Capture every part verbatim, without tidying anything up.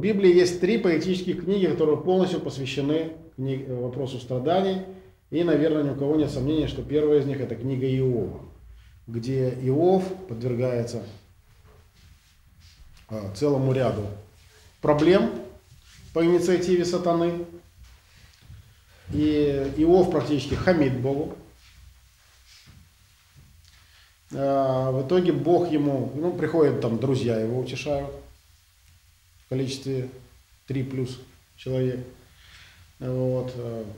В Библии есть три поэтические книги, которые полностью посвящены книг, вопросу страданий. И, наверное, ни у кого нет сомнений, что первая из них это книга Иова, где Иов подвергается а, целому ряду проблем по инициативе сатаны. И Иов практически хамит Богу. А, в итоге Бог ему, ну, приходят там друзья его утешают в количестве три плюс человек. Вот.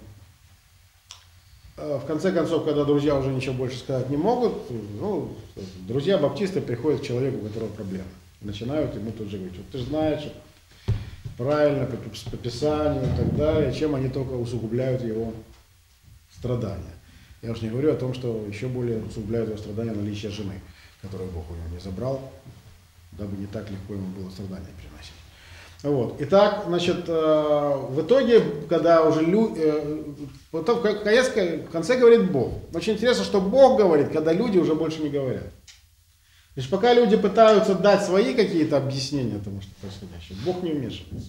В конце концов, когда друзья уже ничего больше сказать не могут, ну, друзья баптисты приходят к человеку, у которого проблемы. Начинают ему тут же говорить, вот ты же знаешь, правильно, по, по Писанию и так далее, чем они только усугубляют его страдания. Я уж не говорю о том, что еще более усугубляют его страдания наличие жены, которую Бог у него не забрал, дабы не так легко ему было страдания приносить. Вот. Итак, значит, в итоге, когда уже люди, потом в конце говорит Бог. Очень интересно, что Бог говорит, когда люди уже больше не говорят. Лишь пока люди пытаются дать свои какие-то объяснения тому, что происходящее, Бог не вмешивается.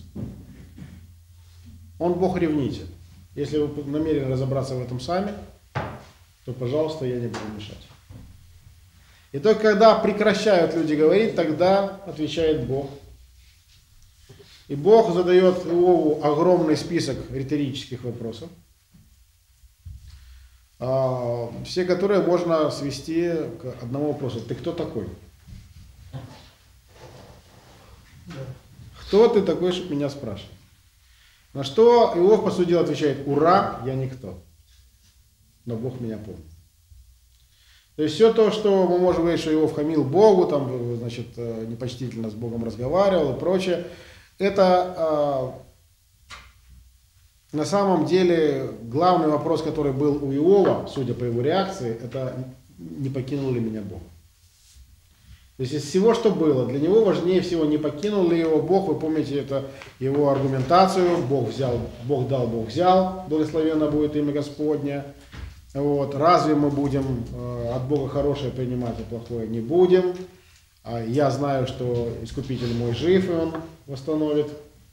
Он Бог-ревнитель. Если вы намерены разобраться в этом сами, то, пожалуйста, я не буду мешать. И только когда прекращают люди говорить, тогда отвечает Бог. И Бог задает Иову огромный список риторических вопросов, все которые можно свести к одному вопросу. Ты кто такой? Кто ты такой, чтобы меня спрашивать? На что Иов, по сути дела, отвечает: ура, я никто. Но Бог меня помнит. То есть все то, что мы можем говорить, что Иов хамил Богу, там, значит, непочтительно с Богом разговаривал и прочее, это э, на самом деле главный вопрос, который был у Иова, судя по его реакции, это не покинул ли меня Бог. То есть из всего, что было, для него важнее всего, не покинул ли его Бог. Вы помните это его аргументацию: Бог взял, Бог дал, Бог взял, благословенно будет имя Господне. Вот. Разве мы будем э, от Бога хорошее принимать, а плохое не будем? Я знаю, что Искупитель мой жив, и Он восстановит.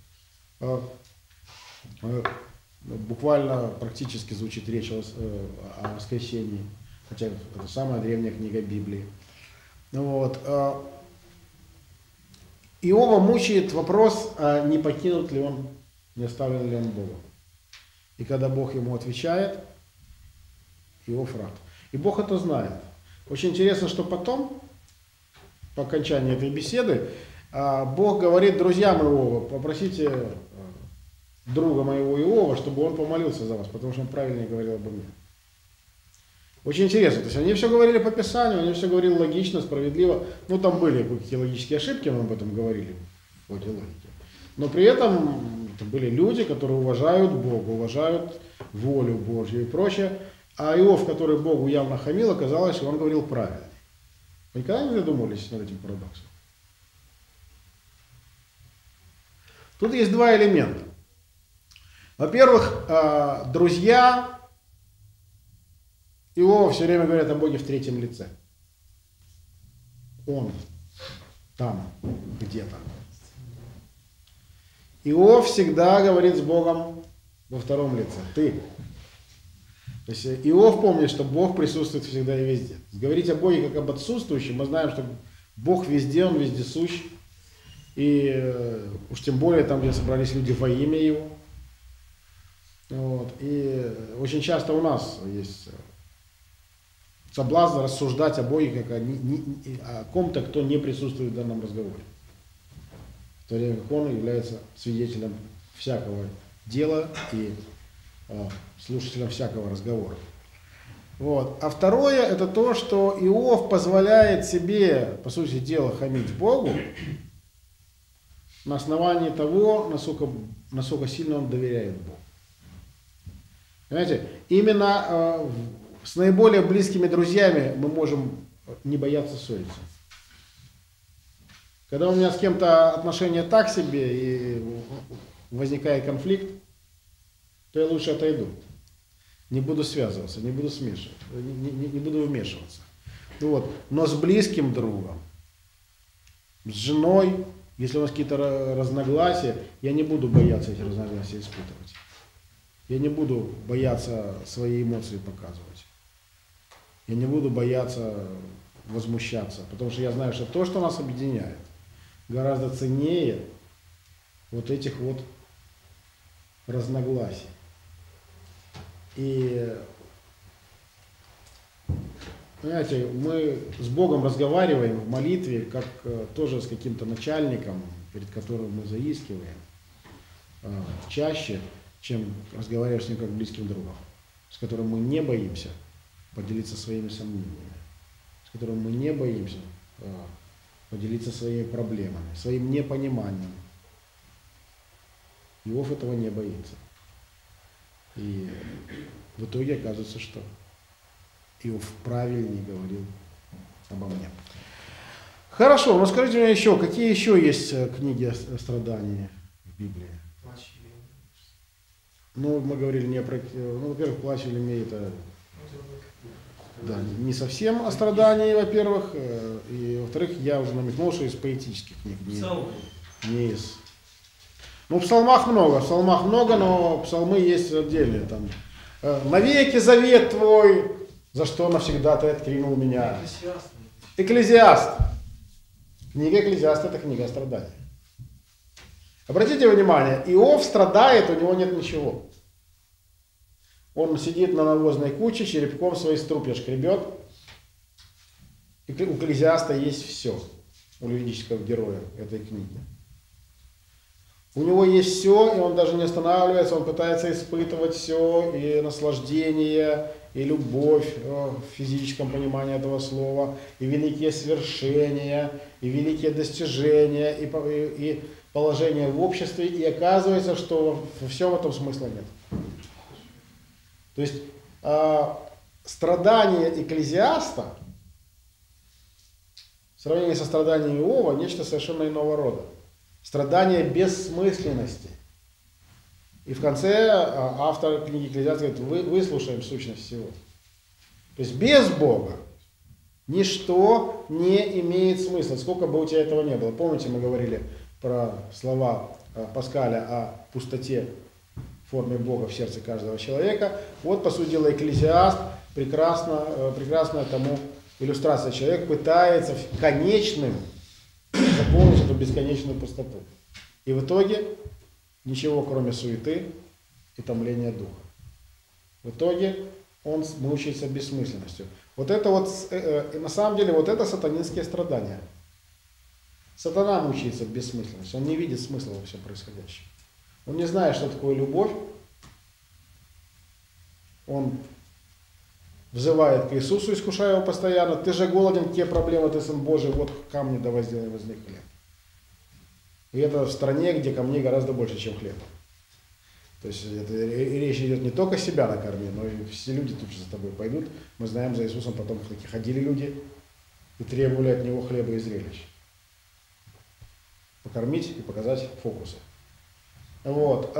Буквально, практически звучит речь о воскресении, хотя это самая древняя книга Библии. Вот. Иова мучает вопрос, а не покинут ли он, не оставлен ли он Бога. И когда Бог ему отвечает, Иов рад. И Бог это знает. Очень интересно, что потом, по окончании этой беседы, Бог говорит друзьям Иова: попросите друга моего Иова, чтобы он помолился за вас, потому что он правильно говорил обо мне. Очень интересно. То есть они все говорили по Писанию, они все говорили логично, справедливо. Ну, там были какие-то логические ошибки, мы об этом говорили в ходе логики. Но при этом это были люди, которые уважают Бога, уважают волю Божью и прочее. А Иов, который Богу явно хамил, оказалось, что он говорил правильно. Вы никогда не задумывались над этим парадоксом? Тут есть два элемента. Во-первых, друзья Иова все время говорят о Боге в третьем лице. Он там, где-то. Иов всегда говорит с Богом во втором лице. Ты. То есть Иов помнит, что Бог присутствует всегда и везде. Говорить о Боге как об отсутствующем, мы знаем, что Бог везде, Он вездесущ. И уж тем более там, где собрались люди во имя Его. Вот. И очень часто у нас есть соблазн рассуждать о Боге как о, не, не, о ком-то, кто не присутствует в данном разговоре. В то время как Он является свидетелем всякого дела и э, слушателем всякого разговора. Вот. А второе, это то, что Иов позволяет себе, по сути дела, хамить Богу на основании того, насколько, насколько сильно он доверяет Богу. Понимаете, именно э, с наиболее близкими друзьями мы можем не бояться ссориться. Когда у меня с кем-то отношения так себе и возникает конфликт, то я лучше отойду. Не буду связываться, не буду смешивать, не, не, не буду вмешиваться. Вот. Но с близким другом, с женой, Если у нас какие-то разногласия, я не буду бояться эти разногласия испытывать. Я не буду бояться свои эмоции показывать. Я не буду бояться возмущаться, потому что я знаю, что то, что нас объединяет, гораздо ценнее вот этих вот разногласий. И, понимаете, мы с Богом разговариваем в молитве, как тоже с каким-то начальником, перед которым мы заискиваем, чаще, чем разговариваешь с ним как близким другом, с которым мы не боимся поделиться своими сомнениями, с которым мы не боимся поделиться своими проблемами, своим непониманием. Иов этого не боится. И в итоге оказывается, что Иов правильнее говорил обо мне. Хорошо, ну скажите мне еще, какие еще есть книги о страдании в Библии? Ну, мы говорили не про... Ну, во-первых, плач Елемей это... Да, не совсем о страдании, во-первых. И, во-вторых, я уже намекнул, что из поэтических книг. Не, не из... Ну, в псалмах много, в псалмах много, но псалмы есть отдельные. Там, «Навеки завет твой, за что навсегда ты откинул меня». Экклезиаст. Экклезиаст. Книга Экклезиаст – это книга о страдании. Обратите внимание, Иов страдает, у него нет ничего. Он сидит на навозной куче, черепком свои струпья шкребет. И у Экклезиаста есть все, у лирического героя этой книги. У него есть все, и он даже не останавливается, он пытается испытывать все, и наслаждение, и любовь в физическом понимании этого слова, и великие свершения, и великие достижения, и, и, и положение в обществе, и оказывается, что во всем этом смысла нет. То есть э, страдания Экклезиаста в сравнении со страданиями Иова нечто совершенно иного рода. Страдание бессмысленности. И в конце автор книги Экклезиаста говорит, вы, выслушаем сущность всего. То есть без Бога ничто не имеет смысла, сколько бы у тебя этого не было. Помните, мы говорили про слова Паскаля о пустоте в форме Бога в сердце каждого человека. Вот, по сути дела, Экклезиаст прекрасно, прекрасная тому иллюстрация. Человек пытается конечным заполнить эту бесконечную пустоту. И в итоге ничего, кроме суеты и томления духа. В итоге он мучается бессмысленностью. Вот это вот, э, на самом деле, вот это сатанинские страдания. Сатана мучается бессмысленностью, он не видит смысла во всем происходящем. Он не знает, что такое любовь. Он взывает к Иисусу, искушая его постоянно. Ты же голоден, какие проблемы, ты сын Божий, вот камни давай сделаем из них хлеб. И это в стране, где камней гораздо больше, чем хлеба. То есть это, речь идет не только себя накорми, но и все люди тут же за тобой пойдут. Мы знаем, за Иисусом потом такие ходили люди и требовали от него хлеба и зрелищ. Покормить и показать фокусы. Вот.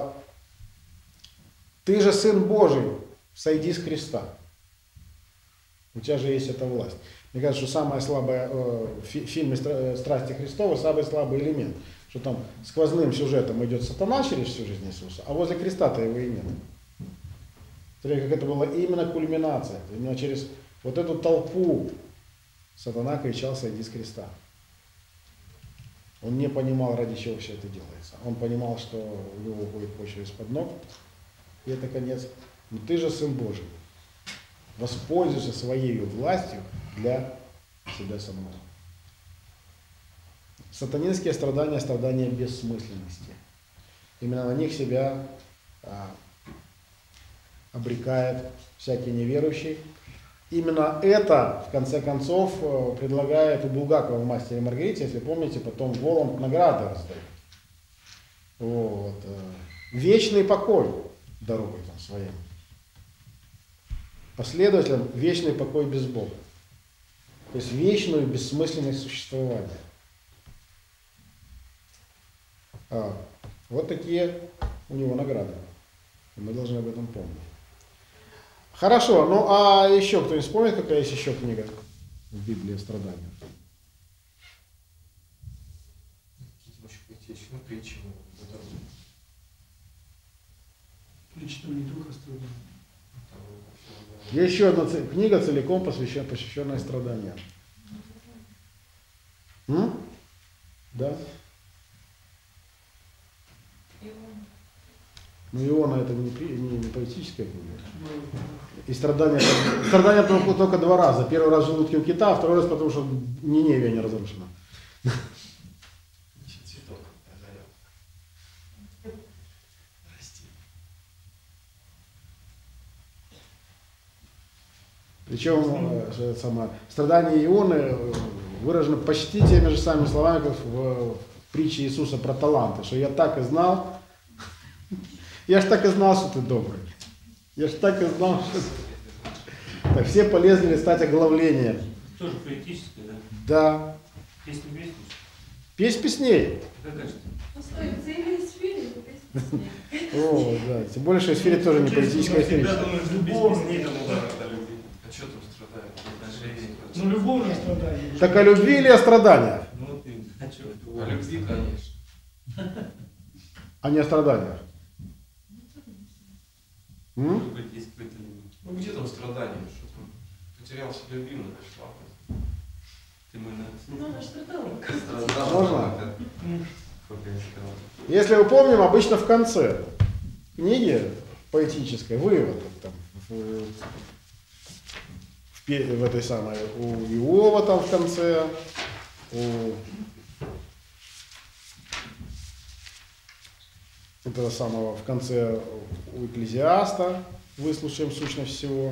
Ты же сын Божий, сойди с креста. У тебя же есть эта власть. Мне кажется, что самое слабое в фильме «Страсти Христовы» самый слабый элемент. Что там сквозным сюжетом идет сатана через всю жизнь Иисуса, а возле креста-то его и нет. Смотрите, как это была именно кульминация. Именно через вот эту толпу сатана кричал «Сойди с креста». Он не понимал, ради чего все это делается. Он понимал, что у него будет почва из-под ног, и это конец. Но ты же сын Божий. Воспользуйся своей властью для себя самого. Сатанинские страдания, страдания бессмысленности. Именно на них себя а, обрекает всякий неверующий. Именно это, в конце концов, предлагает у Булгакова в «Мастере и Маргарите», если помните, потом Воланд награды раздает. Вот. Вечный покой дорогой там своим. Последователям вечный покой без Бога. То есть вечную бессмысленность существования. А, вот такие у него награды. И мы должны об этом помнить. Хорошо, ну а еще кто-нибудь вспомнит, какая есть еще книга в Библии о страданиях? тысяч, ну, притчи. Притча там не только страдания. Есть еще одна книга, целиком посвященная, посвященная страданиям. М? Да? Ну, Иона это не, не, не поэтическая книга. И страдания, страдания только, только два раза. Первый раз в желудке у кита, а второй раз потому, что Ниневия не разрушена. Цветок озарел. Расти. Причем э, самое, страдания Ионы выражены почти теми же самыми словами, как в, в притче Иисуса про таланты, что я так и знал, я ж так и знал, что ты добрый. Я ж так и знал, что ты... Так, все полезли листать оглавление. Тоже поэтическое, да? Да. Песня песни? Песнь песней. Какая же? Постой, в целой сфере это песня. О, да. Тем более, что эсфирит тоже не поэтическая Всегда эсфирит. думаю, что без песней там удар от любви. А что там страдает? Отношения. Ну, любовное страдание. Так о любви или о страданиях? Ну вот и, а что? О любви, конечно. А не о страданиях. М? Может быть, есть какой-то любовь. Ну где там страдания? Что там? Потерялся любимый, нашла. Ты мой нарцисс. Ну, она страдала. Страдал. Можно? Сколько я сказал. Если мы помним, обычно в конце книги поэтической, вывод там, в, в, пе- в этой самой, у Иова там в конце, у этого самого в конце у Экклезиаста, выслушаем сущность всего.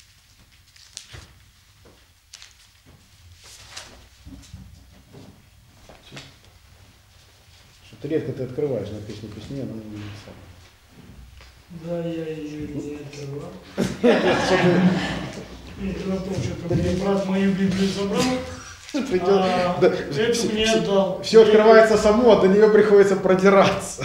Что-то редко ты открываешь на песню песни, она не самая. Да, я ее не открывал. Чтобы И дело в том, что мне брат мою Библию забрал, придет- а да, эту все- мне все- отдал. Все открывается само, а до нее приходится продираться.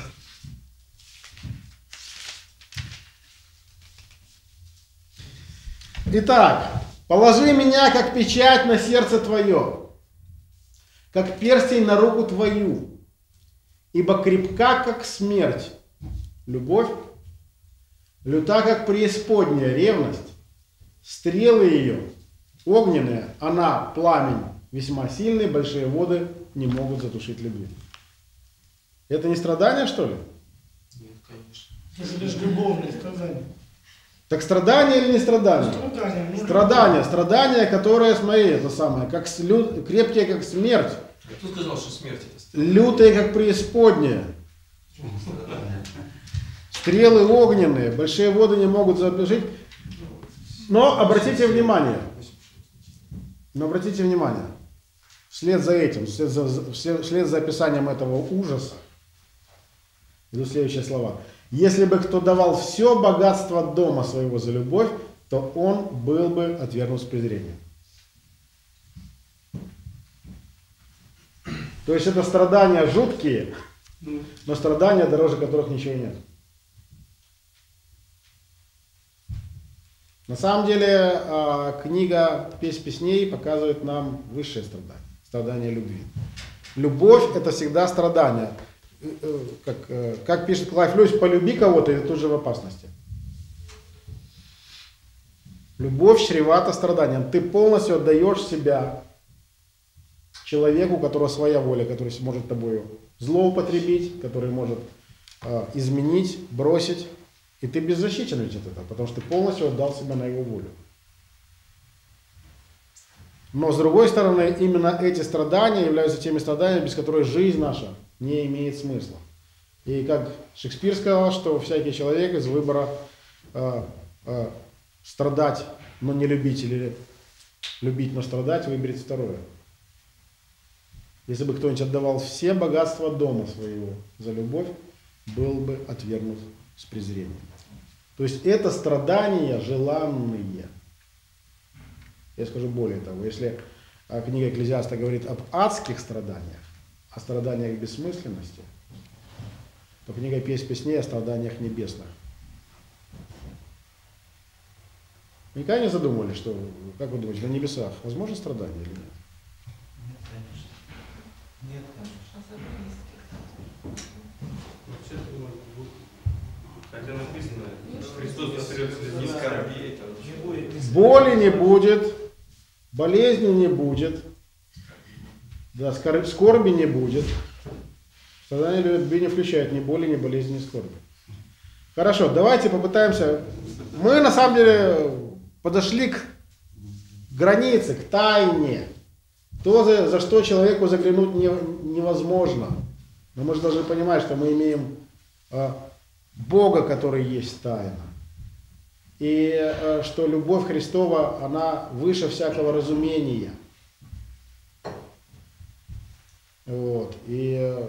Итак, положи меня, как печать на сердце твое, как перстень на руку твою, ибо крепка, как смерть, любовь, люта, как преисподняя ревность, стрелы ее огненные, она пламень весьма сильный, большие воды не могут затушить любви. Это не страдание, что ли? Нет, конечно. Это же любовное страдание. Так страдание или не страдание? Страдание. ну, Страдание, страдание, которое, смотри, это самое, как с- лю- крепкие, как смерть, А кто сказал, что смерть это страдание? лютые, как преисподняя, стрелы огненные, большие воды не могут затушить. Но обратите внимание, но обратите внимание, вслед за этим, вслед за, за- вслед за описанием этого ужаса, идут следующие слова. Если бы кто давал все богатство дома своего за любовь, то он был бы отвергнут с презрением. То есть это страдания жуткие, Ну, но страдания, дороже которых ничего нет. На самом деле а, книга «Песнь песней» показывает нам высшее страдание, страдание любви. Любовь – это всегда страдание. Э, э, Как, э, как пишет Клайв Льюис, полюби кого-то, и ты тут же в опасности. Любовь чревата страданием. Ты полностью отдаешь себя человеку, у которого своя воля, который может тобою злоупотребить, который может э, изменить, бросить. И ты беззащитен ведь от этого, потому что ты полностью отдал себя на его волю. Но с другой стороны, именно эти страдания являются теми страданиями, без которых жизнь наша не имеет смысла. И как Шекспир сказал, что всякий человек из выбора э, э, страдать, но не любить, или любить, но страдать, выберет второе. Если бы кто-нибудь отдавал все богатства дома своего за любовь, был бы отвергнут с презрением. То есть это страдания желанные. Я скажу более того, если а, книга Экклезиаста говорит об адских страданиях, о страданиях бессмысленности, то книга «Песнь песней» о страданиях небесных. Вы никогда не задумывались, что, как вы думаете, на небесах возможно страдание или нет? нет, конечно. Нет, конечно. Христос посрется не скорбей, там, Не будет ни Боли не будет, болезни не будет, да, скор- скорби не будет. Страдания любви не включают ни боли, ни болезни, ни скорби. Хорошо, давайте попытаемся. Мы на самом деле подошли к границе, к тайне. То, за, за что человеку заглянуть не, невозможно. Но мы же должны понимать, что мы имеем э, Бога, который есть тайна. И э, что любовь Христова, она выше всякого разумения. Вот. И э,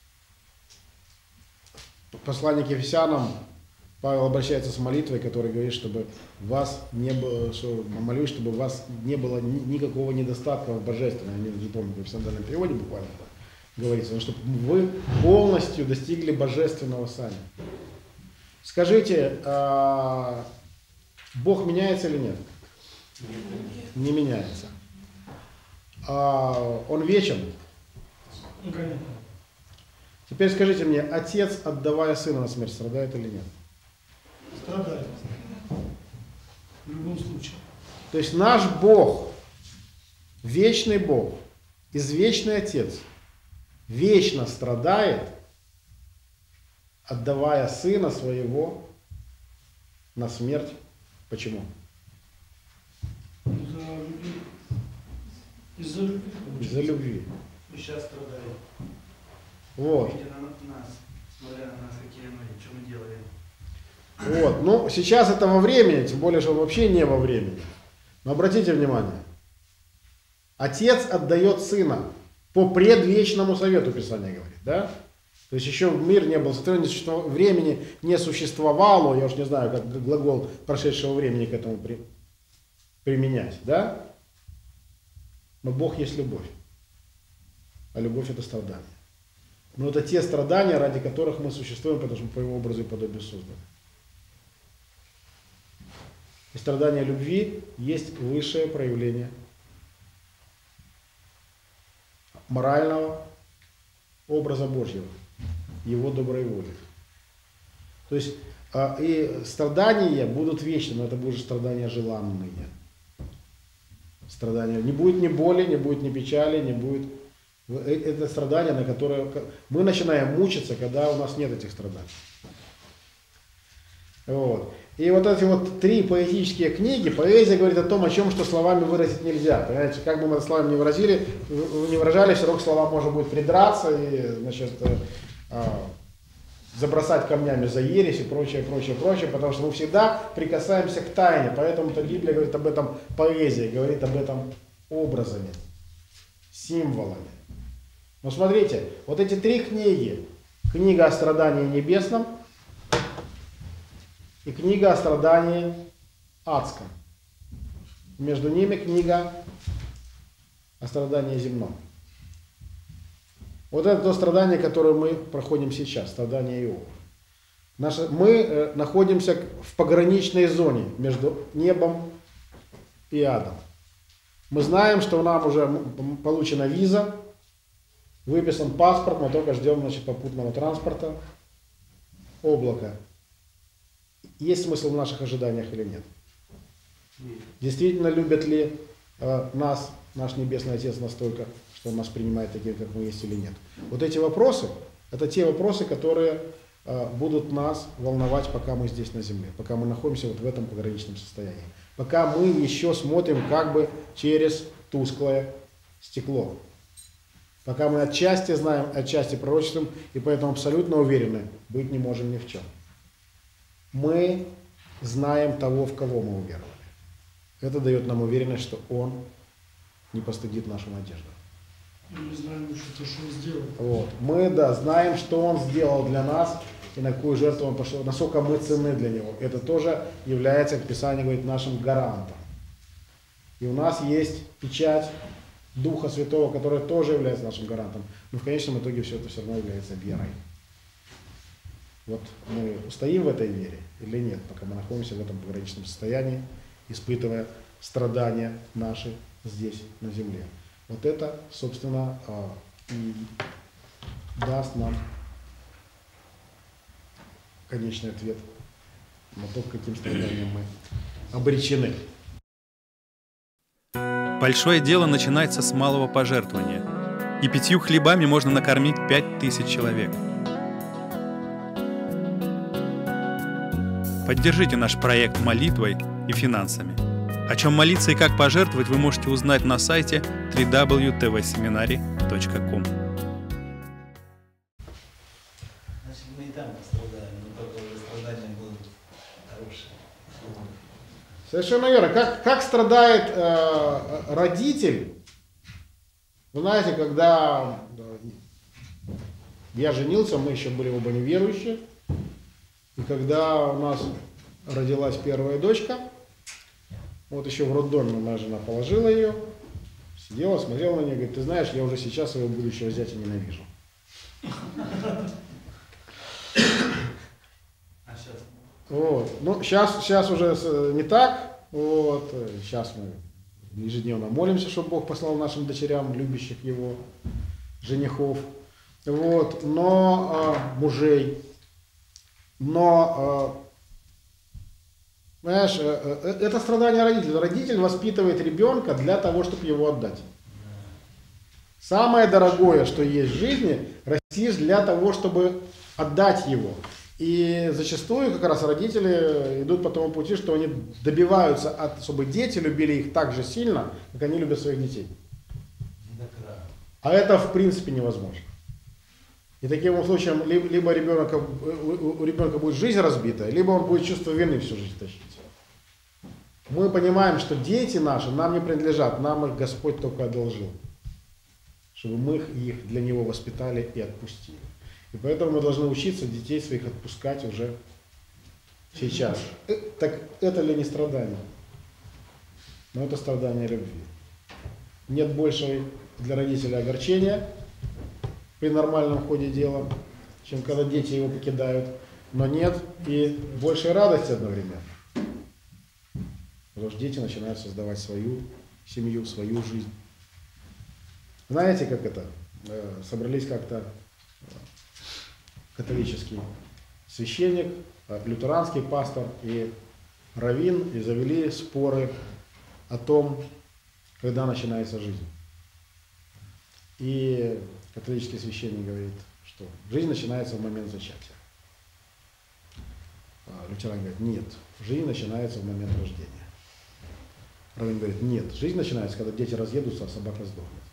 послание к Ефесянам Павел обращается с молитвой, которая говорит, чтобы вас не было, что молюсь, чтобы у вас не было ни- никакого недостатка в божественном. Я не помню, как в синодальном переводе буквально говорится, но чтобы вы полностью достигли божественного сами. Скажите, а Бог меняется или нет? Не меняется. А Он вечен? Ну, конечно. Теперь скажите мне, отец, отдавая сына на смерть, страдает или нет? Страдает. В любом случае. То есть наш Бог, вечный Бог, извечный Отец, вечно страдает, отдавая сына своего на смерть. Почему? Из-за любви. Из-за любви. Из-за любви. И сейчас страдаем. Вот. Видя на нас, смотря на нас, какие мы, что мы делаем. Вот. Ну, сейчас это во времени, тем более, что он вообще не во времени. Но обратите внимание. Отец отдает сына по предвечному совету, Писание говорит, да? То есть еще мир не был сотворен, времени не существовало, я уж не знаю, как глагол прошедшего времени к этому при, применять, да? Но Бог есть любовь, а любовь это страдание. Но это те страдания, ради которых мы существуем, потому что мы по его образу и подобию созданы. И страдание любви есть высшее проявление морального образа Божьего, его доброй воли. То есть а, и страдания будут вечны, но это будут страдания желанные. Страдания. Не будет ни боли, не будет ни печали, не будет... Это страдания, на которые... Мы начинаем мучиться, когда у нас нет этих страданий. Вот. И вот эти вот три поэтические книги, поэзия говорит о том, о чем, что словами выразить нельзя. Понимаете, как бы мы это словами не выразили, не выражали, все равно к словам можно будет придраться и, значит, забросать камнями за ересь и прочее, прочее, прочее, потому что мы всегда прикасаемся к тайне. Поэтому-то Библия говорит об этом, поэзия говорит об этом образами, символами. Но смотрите, вот эти три книги, книга о страдании небесном и книга о страдании адском. Между ними книга о страдании земном. Вот это то страдание, которое мы проходим сейчас, страдание Иова. Наше, мы э, находимся в пограничной зоне между небом и адом. Мы знаем, что нам уже получена виза, выписан паспорт, мы только ждем, значит, попутного транспорта, облака. Есть смысл в наших ожиданиях или нет? Нет. Действительно любят ли э, нас наш Небесный Отец настолько, что Он нас принимает такими, как мы есть, или нет? Вот эти вопросы, это те вопросы, которые э, будут нас волновать, пока мы здесь на земле, пока мы находимся вот в этом пограничном состоянии, пока мы еще смотрим как бы через тусклое стекло, пока мы отчасти знаем, отчасти пророчествуем, и поэтому абсолютно уверены, быть не можем ни в чем. Мы знаем того, в кого мы уверовали. Это дает нам уверенность, что Он не постыдит нашу надежду. Мы знаем еще то, что он сделал. Вот. Мы, да, знаем, что Он сделал для нас и на какую жертву Он пошел, насколько мы ценны для Него. Это тоже является, как Писание говорит, нашим гарантом. И у нас есть печать Духа Святого, которая тоже является нашим гарантом. Но в конечном итоге все это все равно является верой. Вот мы устоим в этой вере или нет, пока мы находимся в этом пограничном состоянии, испытывая страдания наши здесь, на земле. Вот это, собственно, и даст нам конечный ответ на то, к каким страданиям мы обречены. Большое дело начинается с малого пожертвования, и пятью хлебами можно накормить пять тысяч человек. Поддержите наш проект молитвой и финансами. О чем молиться и как пожертвовать вы можете узнать на сайте дабл ю дабл ю дабл ю точка ти ви семинари точка ком. Значит, мы и там пострадаем, но только уже страдания будут хорошие. Совершенно верно. Как, как страдает э, родитель, вы знаете, когда я женился, мы еще были оба неверующие, и когда у нас родилась первая дочка, вот еще в роддоме моя жена положила ее, сидела, смотрела на нее, говорит, ты знаешь, я уже сейчас своего будущего зятя ненавижу. А сейчас? Вот. Ну, сейчас, сейчас уже не так. Вот. Сейчас мы ежедневно молимся, чтобы Бог послал нашим дочерям, любящих Его, женихов. Вот. Но э, мужей. Но, э, знаешь, э, э, это страдание родителя. Родитель воспитывает ребенка для того, чтобы его отдать. Самое дорогое, что есть в жизни, растишь для того, чтобы отдать его. И зачастую как раз родители идут по тому пути, что они добиваются, от, чтобы дети любили их так же сильно, как они любят своих детей. А это в принципе невозможно. И таким случаем либо ребенок, у ребенка будет жизнь разбитая, либо он будет чувство вины всю жизнь тащить. Мы понимаем, что дети наши нам не принадлежат, нам их Господь только одолжил, чтобы мы их для Него воспитали и отпустили. И поэтому мы должны учиться детей своих отпускать уже сейчас. Так это ли не страдание? Но это страдание любви. Нет большего для родителя огорчения при нормальном ходе дела, чем когда дети его покидают. Но нет и большей радости одновременно. Потому что дети начинают создавать свою семью, свою жизнь. Знаете, как это? Собрались как-то католический священник, лютеранский пастор и раввин, и завели споры о том, когда начинается жизнь. И католический священник говорит, что жизнь начинается в момент зачатия. А лютеран говорит, нет, жизнь начинается в момент рождения. Раввин говорит, нет, жизнь начинается, когда дети разъедутся, а собака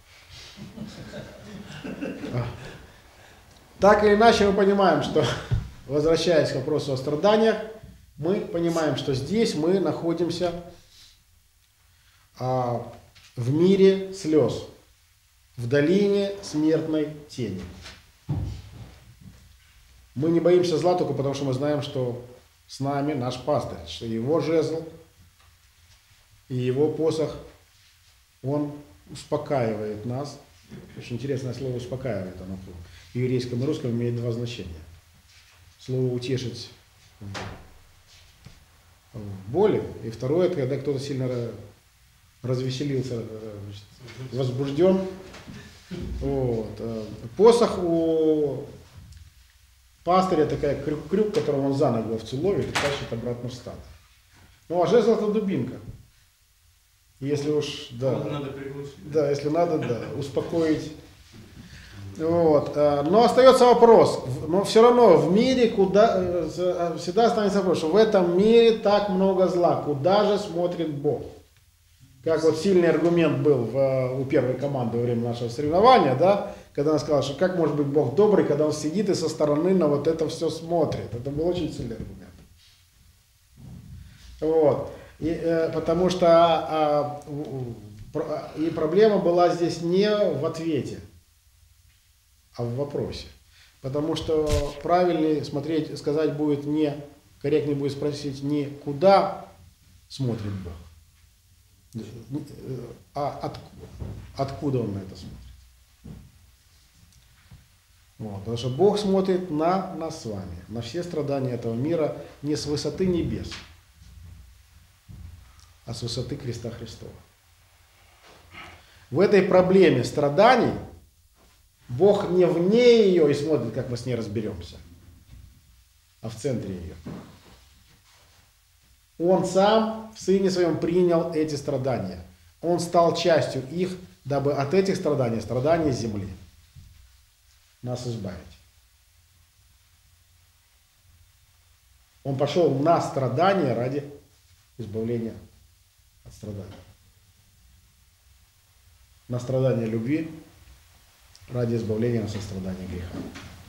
сдохнет. Так или иначе мы понимаем, что, возвращаясь к вопросу о страданиях, мы понимаем, что здесь мы находимся а, в мире слез, в долине смертной тени. Мы не боимся зла только потому, что мы знаем, что с нами наш пастырь, что его жезл и его посох, он успокаивает нас. Очень интересное слово «успокаивает». Оно в еврейском и русском имеет два значения. Слово «утешить» в боли, и второе, это когда кто-то сильно развеселился, возбужден. Вот. Посох у пастыря такая крюк-крюк, которым он за ногу овцу ловит и тащит обратно в стадо. Ну а жезл — это дубинка. Если уж, да, Надо приглушить. да, если надо, да, успокоить. Вот. Но остается вопрос, но все равно в мире, куда, всегда останется вопрос, что в этом мире так много зла, куда же смотрит Бог? Как вот сильный аргумент был в, у первой команды во время нашего соревнования, да, когда она сказала, что как может быть Бог добрый, когда он сидит и со стороны на вот это все смотрит. Это был очень сильный аргумент. Вот. И, э, потому что а, а, и проблема была здесь не в ответе, а в вопросе. Потому что правильнее смотреть, сказать будет не, корректнее будет спросить не куда смотрит Бог, а откуда, откуда он на это смотрит. Вот, потому что Бог смотрит на нас с вами, на все страдания этого мира не с высоты небес, а с высоты креста Христова. В этой проблеме страданий Бог не вне ее и смотрит, как мы с ней разберемся, а в центре ее. Он сам в Сыне Своем принял эти страдания. Он стал частью их, дабы от этих страданий, страданий земли, нас избавить. Он пошел на страдания ради избавления от страданий. На страдания любви ради избавления нас от страдания греха.